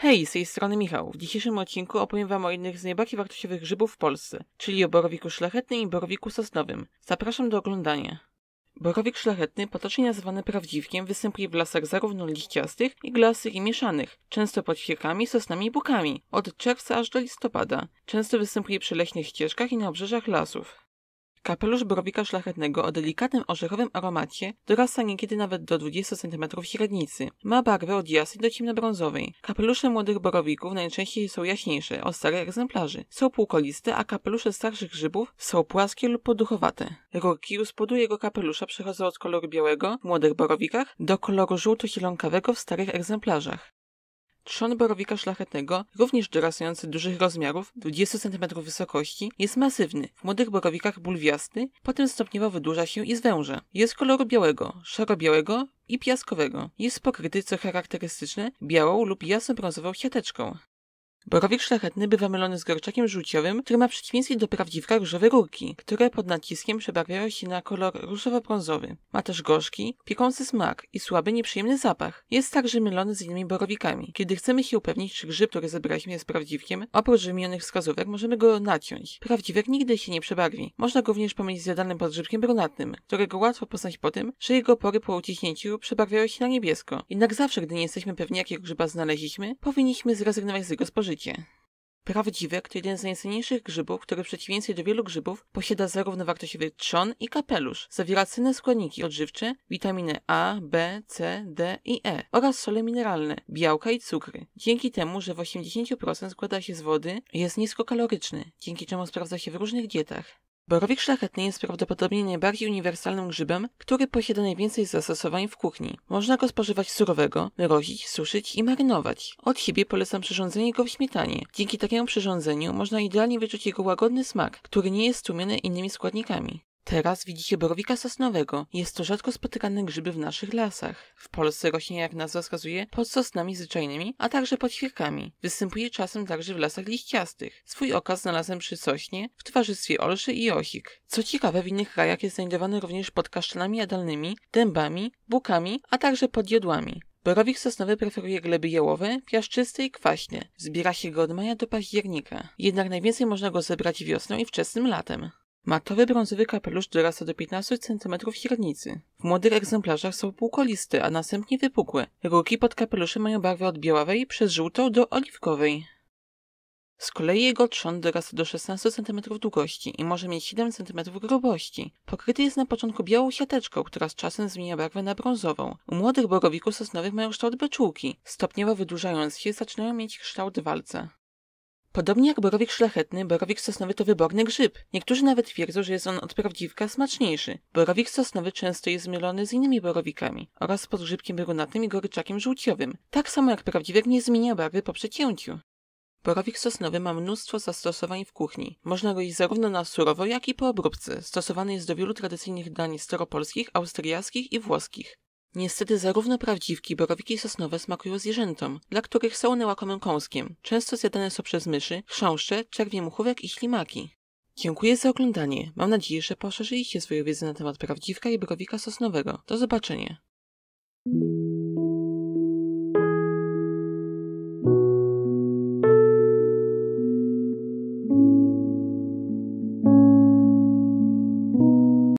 Hej, z tej strony Michał. W dzisiejszym odcinku opowiem wam o jednych z najbardziej wartościowych grzybów w Polsce, czyli o borowiku szlachetnym i borowiku sosnowym. Zapraszam do oglądania. Borowik szlachetny, potocznie nazywany prawdziwkiem, występuje w lasach zarówno liściastych, igłastych i mieszanych, często pod świerkami, sosnami i bukami, od czerwca aż do listopada. Często występuje przy leśnych ścieżkach i na obrzeżach lasów. Kapelusz borowika szlachetnego o delikatnym orzechowym aromacie dorasta niekiedy nawet do 20 cm średnicy. Ma barwę od jasnej do ciemnobrązowej. Kapelusze młodych borowików najczęściej są jaśniejsze, od starych egzemplarzy. Są półkoliste, a kapelusze starszych grzybów są płaskie lub poduchowate. Rurki u spodu jego kapelusza przechodzą od koloru białego w młodych borowikach do koloru żółto-zielonkawego w starych egzemplarzach. Trzon borowika szlachetnego, również dorastający dużych rozmiarów, 20 cm wysokości, jest masywny. W młodych borowikach bulwiasty, potem stopniowo wydłuża się i zwęża. Jest koloru białego, szaro-białego i piaskowego. Jest pokryty, co charakterystyczne, białą lub jasno-brązową siateczką. Borowik szlachetny bywa mylony z gorczakiem żółciowym, który ma w przeciwieństwie do prawdziwka różowe rurki, które pod naciskiem przebarwiają się na kolor różowo-brązowy. Ma też gorzki, piekący smak i słaby, nieprzyjemny zapach. Jest także mylony z innymi borowikami. Kiedy chcemy się upewnić, czy grzyb, który zebraliśmy, jest prawdziwkiem, oprócz wymienionych wskazówek możemy go naciąć. Prawdziwek nigdy się nie przebarwi. Można go również pomylić z jadalnym podgrzybkiem brunatnym, którego łatwo poznać po tym, że jego pory po uciśnięciu przebarwiają się na niebiesko. Jednak zawsze, gdy nie jesteśmy pewni, jakiego grzyba znaleźliśmy, powinniśmy zrezygnować z jego spożycia. Prawdziwek to jeden z najcenniejszych grzybów, który w przeciwieństwie do wielu grzybów posiada zarówno wartościowy trzon i kapelusz. Zawiera cenne składniki odżywcze, witaminy A, B, C, D i E oraz sole mineralne, białka i cukry. Dzięki temu, że w 80% składa się z wody, jest niskokaloryczny, dzięki czemu sprawdza się w różnych dietach. Borowik szlachetny jest prawdopodobnie najbardziej uniwersalnym grzybem, który posiada najwięcej zastosowań w kuchni. Można go spożywać surowego, mrozić, suszyć i marynować. Od siebie polecam przyrządzenie go w śmietanie. Dzięki takiemu przyrządzeniu można idealnie wyczuć jego łagodny smak, który nie jest stłumiony innymi składnikami. Teraz widzicie borowika sosnowego. Jest to rzadko spotykany grzyb w naszych lasach. W Polsce rośnie, jak nazwa wskazuje, pod sosnami zwyczajnymi, a także pod świerkami. Występuje czasem także w lasach liściastych. Swój okaz znalazłem przy sośnie, w towarzystwie olszy i osik. Co ciekawe, w innych krajach jest znajdowany również pod kasztanami jadalnymi, dębami, bukami, a także pod jodłami. Borowik sosnowy preferuje gleby jałowe, piaszczyste i kwaśne. Zbiera się go od maja do października. Jednak najwięcej można go zebrać wiosną i wczesnym latem. Matowy brązowy kapelusz dorasta do 15 cm średnicy. W młodych egzemplarzach są półkoliste, a następnie wypukłe. Rurki pod kapeluszem mają barwę od białawej przez żółtą do oliwkowej. Z kolei jego trzon dorasta do 16 cm długości i może mieć 7 cm grubości. Pokryty jest na początku białą siateczką, która z czasem zmienia barwę na brązową. U młodych borowików sosnowych mają kształt beczułki. Stopniowo wydłużając się zaczynają mieć kształt walca. Podobnie jak borowik szlachetny, borowik sosnowy to wyborny grzyb. Niektórzy nawet twierdzą, że jest on od prawdziwka smaczniejszy. Borowik sosnowy często jest mylony z innymi borowikami oraz z podgrzybkiem brunatnym i goryczakiem żółciowym. Tak samo jak prawdziwek nie zmienia barwy po przecięciu. Borowik sosnowy ma mnóstwo zastosowań w kuchni. Można go jeść zarówno na surowo, jak i po obróbce. Stosowany jest do wielu tradycyjnych dań staropolskich, austriackich i włoskich. Niestety zarówno prawdziwki, borowiki sosnowe smakują zwierzętom, dla których są one łakomym kąskiem. Często zjadane są przez myszy, chrząszcze, czerwie muchówek i ślimaki. Dziękuję za oglądanie. Mam nadzieję, że poszerzyliście swoją wiedzę na temat prawdziwka i borowika sosnowego. Do zobaczenia.